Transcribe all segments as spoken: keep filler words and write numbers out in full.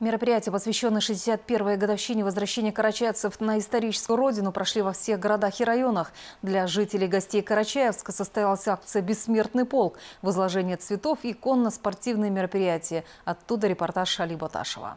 Мероприятия, посвященные шестьдесят первой годовщине возвращения карачаевцев на историческую родину, прошли во всех городах и районах. Для жителей и гостей Карачаевска состоялась акция «Бессмертный полк», возложение цветов и конно-спортивные мероприятия. Оттуда репортаж Али Баташева.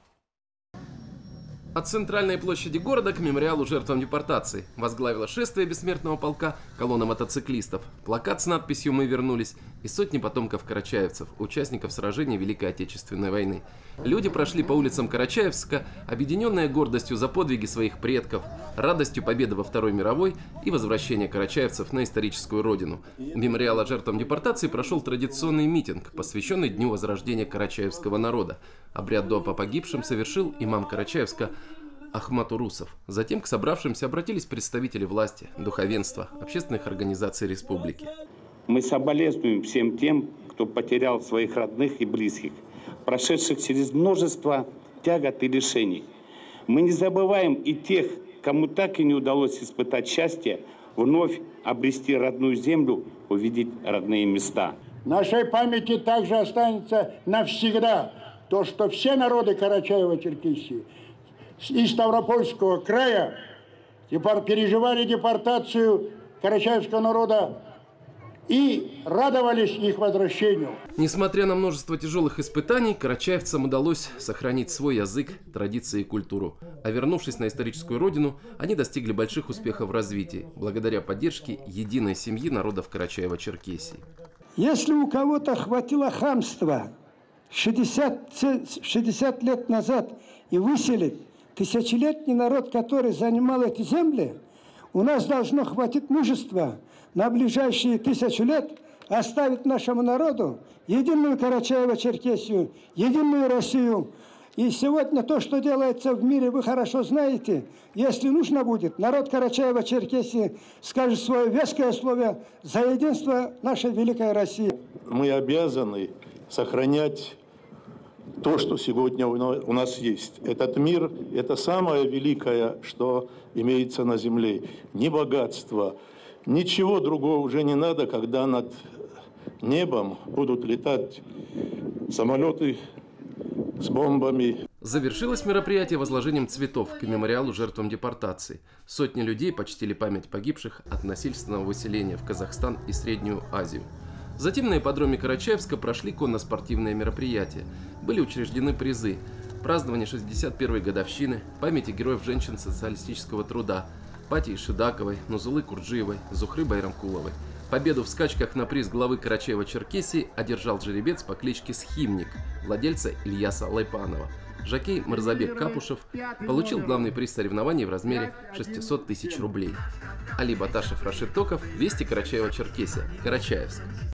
От центральной площади города к мемориалу жертвам депортации возглавила шествие бессмертного полка колонна мотоциклистов, плакат с надписью «Мы вернулись» и сотни потомков карачаевцев, участников сражений Великой Отечественной войны. Люди прошли по улицам Карачаевска, объединенные гордостью за подвиги своих предков, радостью победы во Второй мировой и возвращения карачаевцев на историческую родину. У мемориала жертвам депортации прошел традиционный митинг, посвященный Дню возрождения карачаевского народа. Обряд дуа по погибшим совершил имам Карачаевска Ахмат Урусов. Затем к собравшимся обратились представители власти, духовенства, общественных организаций республики. Мы соболезнуем всем тем, кто потерял своих родных и близких, прошедших через множество тягот и лишений. Мы не забываем и тех, кому так и не удалось испытать счастье, вновь обрести родную землю, увидеть родные места. В нашей памяти также останется навсегда то, что все народы Карачаево-Черкесии и Ставропольского края переживали депортацию карачаевского народа и радовались их возвращению. Несмотря на множество тяжелых испытаний, карачаевцам удалось сохранить свой язык, традиции и культуру. А вернувшись на историческую родину, они достигли больших успехов в развитии, благодаря поддержке единой семьи народов Карачаево-Черкесии. Если у кого-то хватило хамства шестьдесят, шестьдесят лет назад и выселить тысячелетний народ, который занимал эти земли, у нас должно хватить мужества на ближайшие тысячу лет оставить нашему народу единую Карачаево-Черкесию, единую Россию. И сегодня то, что делается в мире, вы хорошо знаете. Если нужно будет, народ Карачаево-Черкесии скажет свое веское слово за единство нашей великой России. Мы обязаны сохранять то, что сегодня у нас есть. Этот мир – это самое великое, что имеется на земле. Ни богатство, ничего другого уже не надо, когда над небом будут летать самолеты с бомбами. Завершилось мероприятие возложением цветов к мемориалу жертвам депортации. Сотни людей почтили память погибших от насильственного выселения в Казахстан и Среднюю Азию. Затем на ипподроме Карачаевска прошли конно-спортивные мероприятия. Были учреждены призы: празднование шестьдесят первой годовщины, памяти героев женщин социалистического труда, Пати Шидаковой, Нузулы Курджиевой, Зухры Байрамкуловой. Победу в скачках на приз главы Карачаево-Черкесии одержал жеребец по кличке Схимник, владельца Ильяса Лайпанова. Жокей Мырзабек Капушев получил главный приз соревнований в размере шестисот тысяч рублей. Али Баташев, Рашид Токов, Вести Карачаево-Черкесия, Карачаевск.